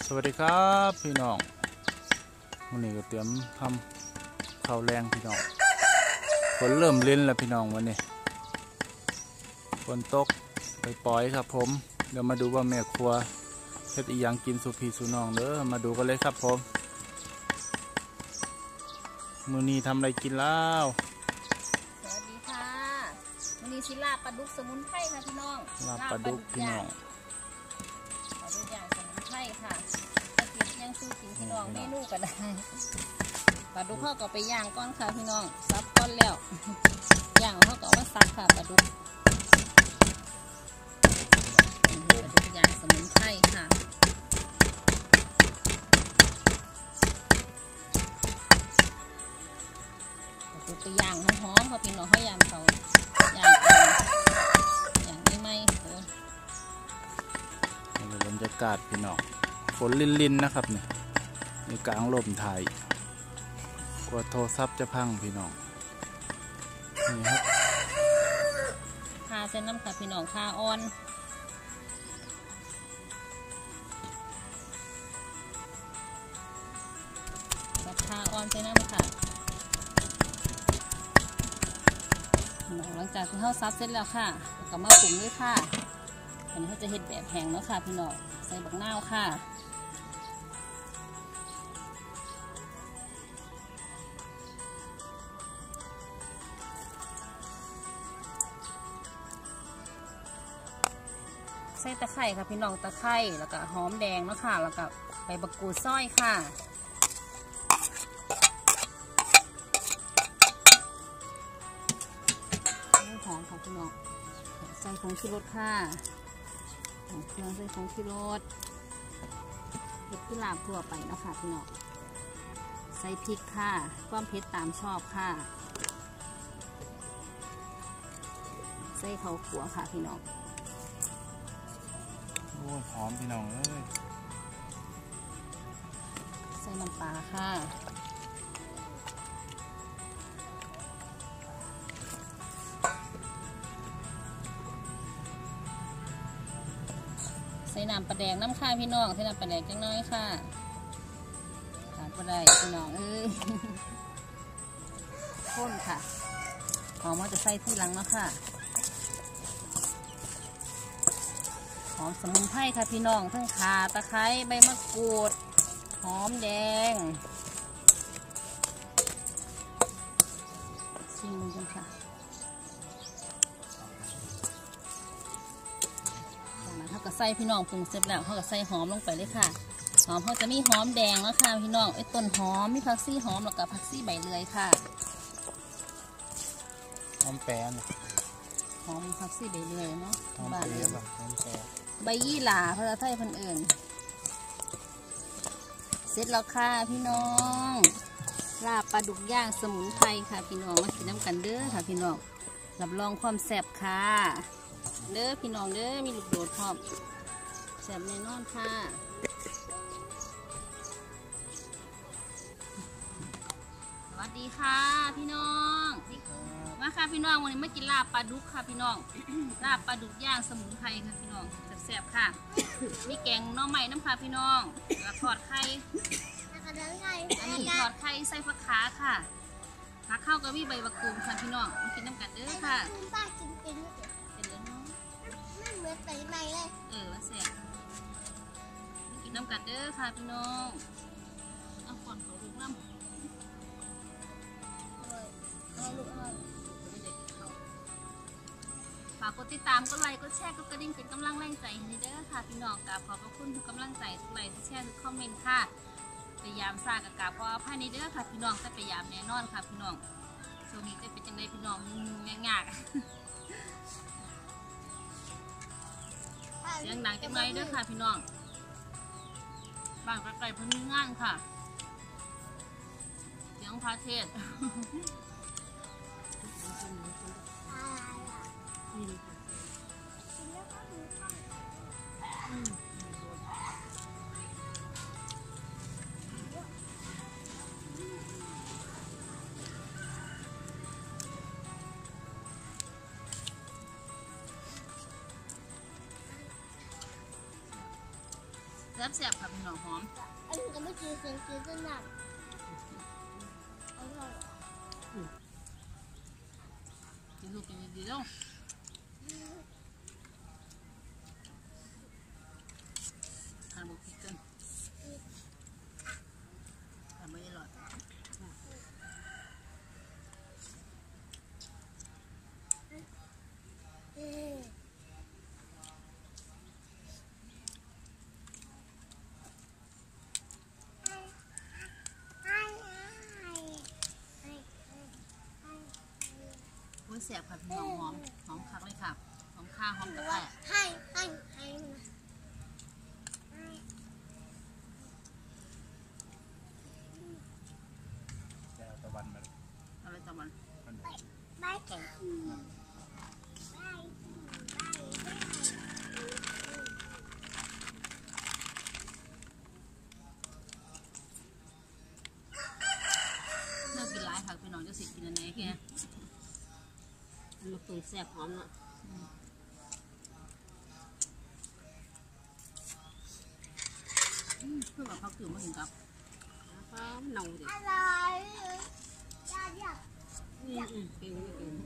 วัสดีครับพี่น้องวันนี้ก็เตรียมทำข้าวแรงพี่น้องฝนเริ่มเล่นแล้วพี่น้องวันนี้ฝนตกไปปล่อยครับผมเดี๋ยวมาดูว่าแม่ครัวเฮ็ดอีหยังกินสุพี่สุน้องเด้อมาดูกันเลยครับผมมื้อนี้ทำอะไรกินแล้วสวัสดีค่ะมื้อนี้สิลาบปลาดุกสมุนไพรค่ะพี่น้องลาบปลาดุกพี่น้องปลาดุกย่างสมุนไพรค่ะจะกินยังสู้กินพี่น้องเมนูก็ได้ปลาดุกเขาก็ไปย่างก้อนค่ะพี่น้องซับก้อนแล้วย่างเขาก็ว่าซับค่ะปลาดุกย่างสมุนไพรค่ะไปย่างหอมๆค่ะพี่น้องเขาย่างเขาย่างไม่ไหม้บรรยากาศพี่น้องฝนลินๆนะครับเนี่ยในกลางลมไทยกว่าโทรศัพท์จะพังพี่น้องนี่ครับข้าเส้นน้ำค่ะพี่น้องข้าอ่อนกับข้าอ่อนเส้นน้ำค่ะหลังจากที่เขาซับเสร็จแล้วค่ะก็มาปรุงด้วยค่ะอันนี้เขาจะเห็ดแบบแห้งเนาะค่ะพี่น้องใส่บักนาวค่ะใส่ตะไคร้ค่ะพี่น้องตะไคร้แล้วก็หอมแดงเนาะค่ะแล้วก็ใบบักกูดซอยค่ะหอมค่ะพี่น้องใส่ผงชูรสค่ะเครื่องใส่ผงชูรสเผ็ดที่ลาบทั่วไปเนาะค่ะพี่น้องใส่พริกค่ะความเผ็ดตามชอบค่ะใส่ข้าวคั่วค่ะพี่น้องโอ้หอมพี่น้องเลยใส่น้ำปลาค่ะใส่น้ำปลาแดงน้ำข้าวพี่น้องใส่น้ำปลาแดงจังน้อยค่ะขาดปลาได้พี่น้องข้นค่ะหอมว่าจะใส่ที่หลังเนาะค่ะหอมสมุนไพรค่ะพี่น้องทั้งข่าตะไคร้ใบมะกรูดหอมแดงชิมกันค่ะเขาก็ใส่พี่น้องปรุงเสร็จแล้วเขาก็ใส่หอมลงไปเลยค่ะหอมเขาจะมีหอมแดงแล้วค่ะพี่น้องไอ้ต้นหอมมีผักซี่หอมแล้วก็ผักซี่ใบเลื่อยค่ะหอมแป้นหอมผักซี่ใบเลื่อยเนาะหอมแป้นแบบหอมแป้นใบยี่หร่าภาษาไทยเพิ่นเอิ้นเสร็จแล้วค่ะพี่น้องลาบปลาดุกย่างสมุนไพรค่ะพี่น้องมากินน้ำกันเด้อค่ะพี่น้องรับรองความแซ่บค่ะเด้อพี่น้องเด้อมีลูกโดดพร้อมแซ่บแน่นอนค่ะสวัสดีค่ะพี่น้องมาค่ะพี่น้องวันนี้มากินลาบปลาดุกค่ะพี่น้อง ลาบปลาดุกย่างสมุนไพรค่ะพี่น้องแซ่บๆค่ะมีแกงน้องใหม่น้ำค่ะพี่น้องแล้วทอดไข่อันนี้ทอดไข่ใส่ผักขาค่ะผักเข้ากับมีใบบักกูดค่ะพี่น้องมากินน้ำกันเด้อค่ะป้ากินเป็นเลยเนาะไม่เหมือนใส่ในเลยแซ่บมากินน้ำกันเด้อค่ะพี่น้องเอาก่อนเขาลูกน้ำเอาลูกเอาฝากกดติดตามกดไลค์กดแชร์กดกระดิ่งเป็นกำลังแรงใจให้เด้อค่ะพี่น้องกราบขอบพระคุณทุกกำลังใจทุกไลค์ทุกแชร์ทุกคอมเมนต์ค่ะพยายามสร้างกับกราบขออภัยในเด้อค่ะพี่น้องแต่พยายามแน่นอนค่ะพี่น้องช่วงนี้จะเป็นจังไดพี่น้องยากเสียงดังจังไรเด้อค่ะพี่น้องบ้านไกลๆเพิ่นมีงานค่ะเสียงพาเทศแซ่บๆค่ะพี่น้องหอมอันนี้ก็ไม่กินเสียงกินจนหนักอร่อยกินลูกกินดีๆแล้วทานบุกพริกกันทานไม่อร่อยโอ้ยแซ่บค่ะพี่น้องหอมหอมคักเลยค่ะหอมข้าวหอมกระแตะให้แต่ตะวันมาอะไรตะวันมันไปไก่เลือกกินหลายค่ะพี่น้องจะสิกินอันไหนแค่มันตุ๋นแซ่บหอมเนาะเพื่อว่าเขาตื่นมาถึงกับแล้วก็เน่าดิอะไรยาอยากเก่งไม่เก่ง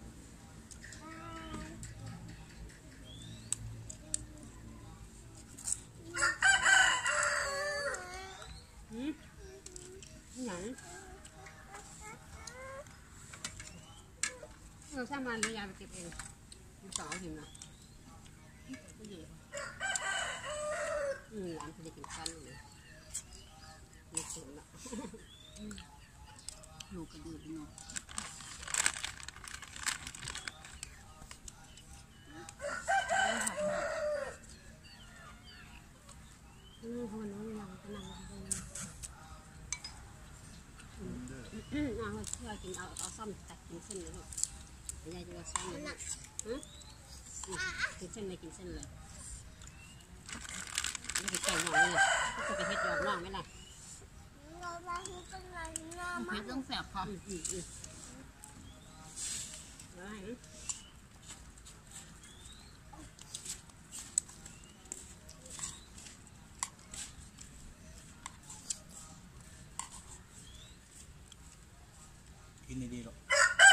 หยังเราสร้างมันยายไปเก็บเองมีสองหิมนะไม่เยอะหลานเขาจะกินกันเลยมีเสียงละอยู่กระดือพี่น้องเขาวันนู้นเราก็นั่งกันเอาเพื่อกินเอาซ่อมตัดกินเส้นเลยลูกยายจะเอาซ่อมเลยกินเส้นเลยกินเส้นเลยไม่ไปใส่หน่อยเลยก็ไปเฮ็ดยอดน่องไหมล่ะเรามาที่ต้นไม้หน้าเพมาชรต้องแสบค่ะแล้วให้กินดีๆหรอก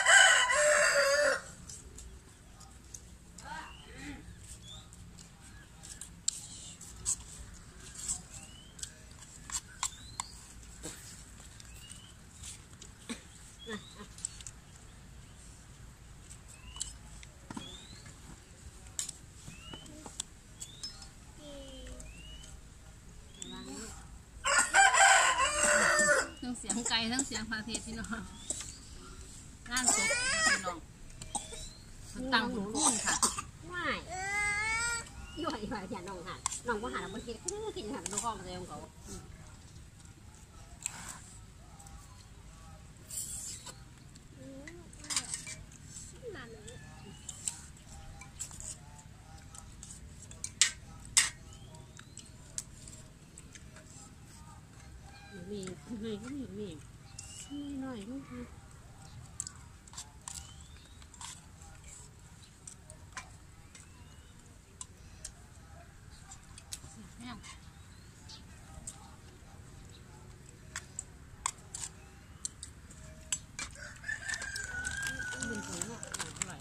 ทั้งเสียงไก่ทั้งเสียงพาเทศพี่น้องงานศพพี่น้องตังบุญคุณค่ะว่ายย่อยอย่าน้องหันน้องว่าหันเราไม่กินกินหันน้องก็มาเร็วเขามีก็มีหน่อยลูกแม่งเป็นคนว่าอร่อย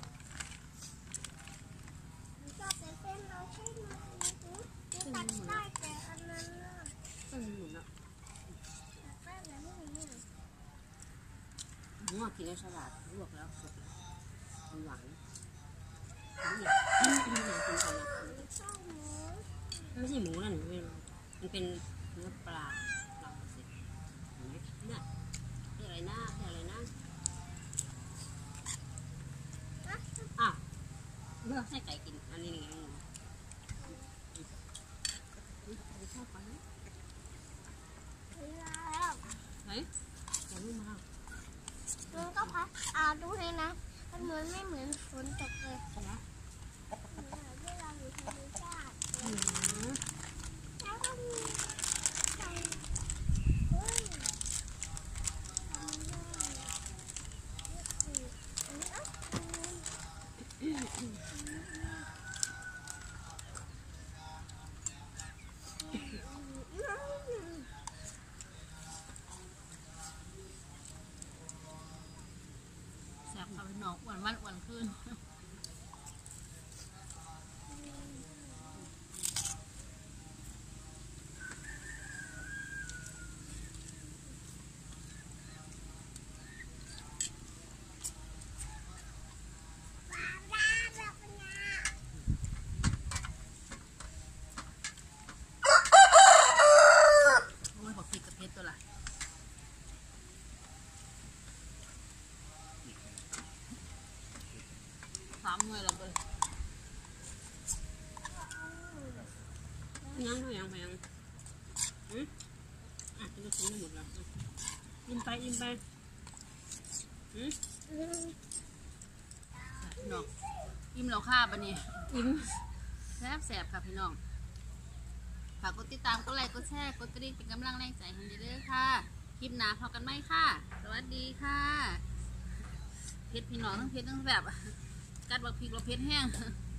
ชอบแต่เส้นเราใช่ไหมนี่ตัดได้แต่อันนั้นน่ะต้นหมุนอ่ะตัดได้แล้วไม่มีหัวกินในสลัดลวกแล้วสุกหวานนี่กินก่อนนะชอบหมูไม่ใช่หมูนั่นมันเป็นเนื้อปลาเราสิเห็นไหมเนี่ยที่อะไรนะที่อะไรนะอ้าวเลือกให้ไก่กินอันนี้ไงชอบปลาแล้วไหนแต่ไม่มามันก็พัดดูให้นะมันเหมือนไม่เหมือนฝนตกเลยใช่ไหมเวลาอยู่ธรรมชาติอืมแล้วก็มีไก่เฮ้ยยังเท่ายังไปยังอ่ะจะมาซื้อหมดแล้วอิ่มไปพี่น้องอิ่มแล้วค่ะบัดนี้อิ่มแซ่บค่ะพี่น้องฝากกดติดตามกดไลค์กดแชร์กดกระดิ่งเป็นกำลังแรงใจให้เด้อค่ะคลิปหน้าพบกันไหมค่ะสวัสดีค่ะเพชรพี่น้องทั้งเพชรทั้งแบบกัดบักพริกเราเพชรแห้ง